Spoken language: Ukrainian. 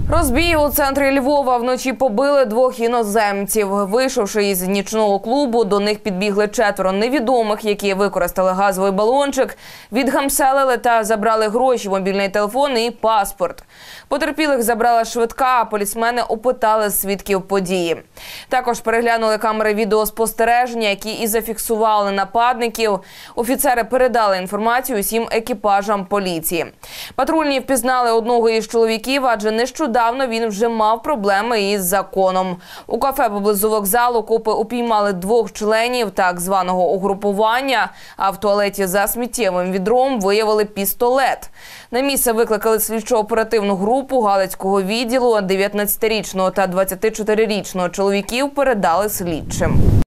Розбій у центрі Львова. Вночі побили 2 іноземців. Вийшовши із нічного клубу, до них підбігли 4 невідомих, які використали газовий балончик, відгамселили та забрали гроші, мобільний телефон і паспорт. Потерпілих забрала швидка, а полісмени опитали свідків події. Також переглянули камери відеоспостереження, які і зафіксували нападників. Офіцери передали інформацію усім екіпажам поліції. Патрульні впізнали одного із чоловіків, адже нещодавно він вже мав проблеми із законом. У кафе поблизу вокзалу копи упіймали 2 членів так званого угрупування, а в туалеті за сміттєвим відром виявили пістолет. На місце викликали слідчо-оперативну групу Галицького відділу, 19-річного та 24-річного чоловіків передали слідчим.